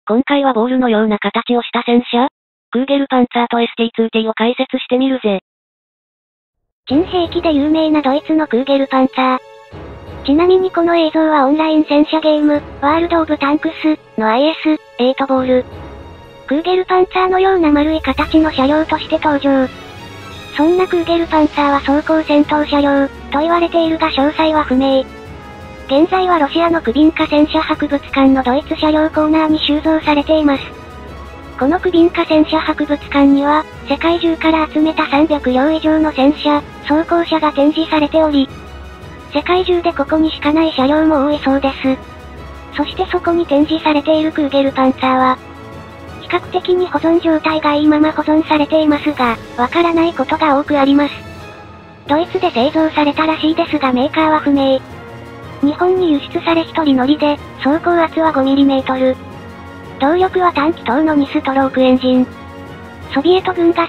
今回はボールのような形をした戦車クーゲルパンツァーと ST2T を解説してみるぜ。 新兵器で有名なドイツのクーゲルパンツァー。ちなみにこの映像はオンライン戦車ゲーム、ワールド・オブ・タンクスの IS-8 ボール。クーゲルパンツァーのような丸い形の車両として登場。そんなクーゲルパンツァーは装甲戦闘車両と言われているが詳細は不明。現在はロシアのクビンカ戦車博物館のドイツ車両コーナーに収蔵されています。このクビンカ戦車博物館には、世界中から集めた300両以上の戦車、装甲車が展示されており、世界中でここにしかない車両も多いそうです。そしてそこに展示されているクーゲルパンツァーは、比較的に保存状態がいいまま保存されていますが、わからないことが多くあります。ドイツで製造されたらしいですがメーカーは不明。日本に輸出され一人乗りで、走行圧は 5mm。動力は単気筒の2ストロークエンジン。ソビエト軍が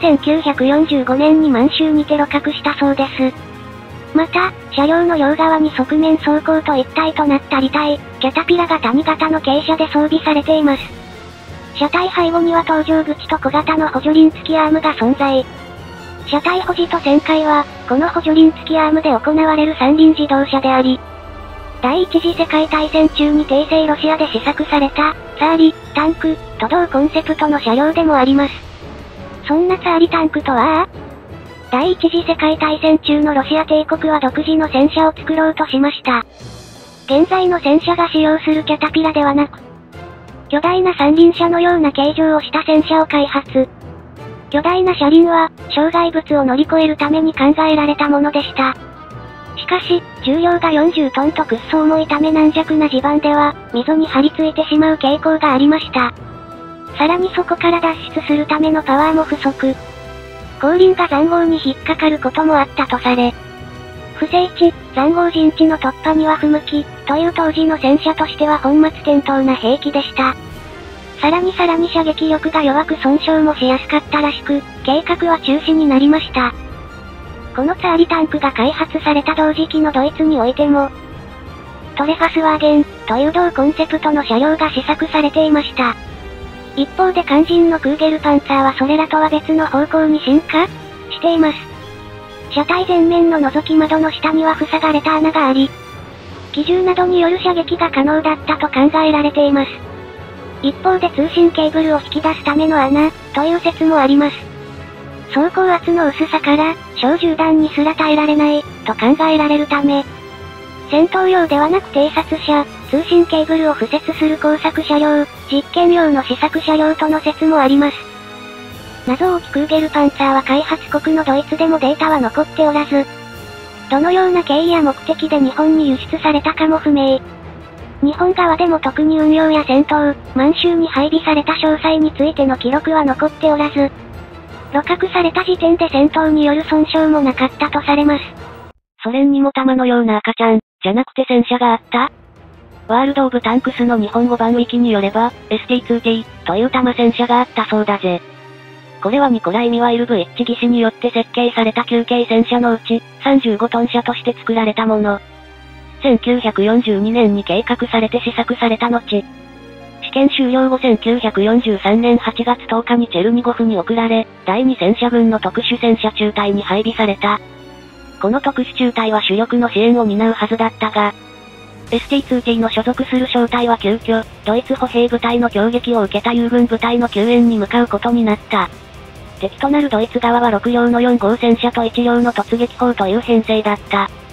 1945年に満州にテロ隠したそうです。また、車両の両側に側面走行と一体となった履帯、キャタピラが谷型の傾斜で装備されています。車体背後には搭乗口と小型の補助輪付きアームが存在。車体保持と旋回は、この補助輪付きアームで行われる三輪自動車であり、第一次世界大戦中に帝政ロシアで試作された、ツァーリ、タンク、と同コンセプトの車両でもあります。そんなツァーリタンクとは第一次世界大戦中のロシア帝国は独自の戦車を作ろうとしました。現在の戦車が使用するキャタピラではなく、巨大な三輪車のような形状をした戦車を開発。巨大な車輪は、障害物を乗り越えるために考えられたものでした。しかし、重量が40トンとくっそ重いため軟弱な地盤では、溝に張り付いてしまう傾向がありました。さらにそこから脱出するためのパワーも不足。後輪が塹壕に引っかかることもあったとされ、不整地、塹壕陣地の突破には不向き、という当時の戦車としては本末転倒な兵器でした。さらに射撃力が弱く損傷もしやすかったらしく、計画は中止になりました。このツァーリタンクが開発された同時期のドイツにおいても、トレファスワーゲン、という同コンセプトの車両が試作されていました。一方で肝心のクーゲルパンツァーはそれらとは別の方向に進化しています。車体前面の覗き窓の下には塞がれた穴があり、機銃などによる射撃が可能だったと考えられています。一方で通信ケーブルを引き出すための穴、という説もあります。走行圧の薄さから、小銃弾にすら耐えられない、と考えられるため、戦闘用ではなく偵察車、通信ケーブルを敷設する工作車両、実験用の試作車両との説もあります。謎多きクーゲルパンツァーは開発国のドイツでもデータは残っておらず、どのような経緯や目的で日本に輸出されたかも不明。日本側でも特に運用や戦闘、満州に配備された詳細についての記録は残っておらず、鹵獲された時点で戦闘による損傷もなかったとされます。 ソ連にも弾のような赤ちゃん、じゃなくて戦車があった？ワールド・オブ・タンクスの日本語版ウィキによれば、ST2T という弾戦車があったそうだぜ。これはニコライ・ミワイルブイッチ技師によって設計された9系戦車のうち、35トン車として作られたもの。1942年に計画されて試作された後、試験終了後1943年8月10日にチェルニゴフに送られ、第2戦車軍の特殊戦車中隊に配備された。この特殊中隊は主力の支援を担うはずだったが、ST2T の所属する小隊は急遽、ドイツ歩兵部隊の攻撃を受けた友軍部隊の救援に向かうことになった。敵となるドイツ側は6両の4号戦車と1両の突撃砲という編成だった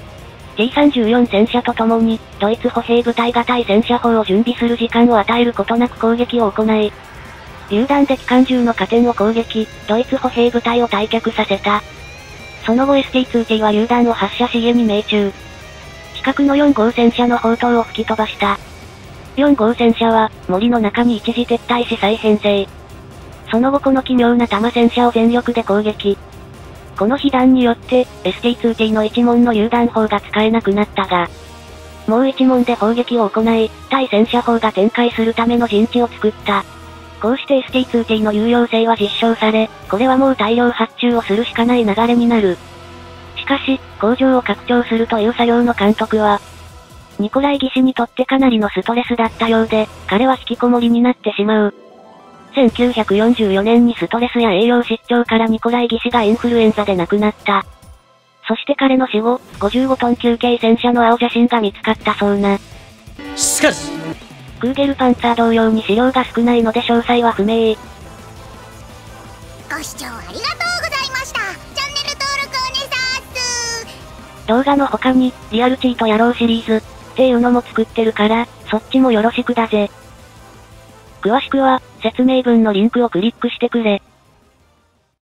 。T34 戦車と共に、ドイツ歩兵部隊が対戦車砲を準備する時間を与えることなく攻撃を行い、榴弾で機関銃の加点を攻撃、ドイツ歩兵部隊を退却させた。その後 ST2T は榴弾を発射し家に命中。近くの4号戦車の砲塔を吹き飛ばした。4号戦車は、森の中に一時撤退し再編成。その後この奇妙な弾戦車を全力で攻撃。この被弾によって、ST2T の一門の榴弾砲が使えなくなったが、もう一門で砲撃を行い、対戦車砲が展開するための陣地を作った。こうして ST2T の有用性は実証され、これはもう大量発注をするしかない流れになる。しかし、工場を拡張するという作業の監督は、 ニコライ義士にとってかなりのストレスだったようで、彼は引きこもりになってしまう。1944年にストレスや栄養失調からニコライ義士がインフルエンザで亡くなった。そして彼の死後、55トン級軽戦車の青写真が見つかったそうな。 しかし、 クーゲルパンツァー同様に資料が少ないので詳細は不明。 ご視聴ありがとうございました。チャンネル登録お願いします。 動画の他に、リアルチートやろうシリーズ、っていうのも作ってるから、そっちもよろしくだぜ。詳しくは、説明文のリンクをクリックしてくれ。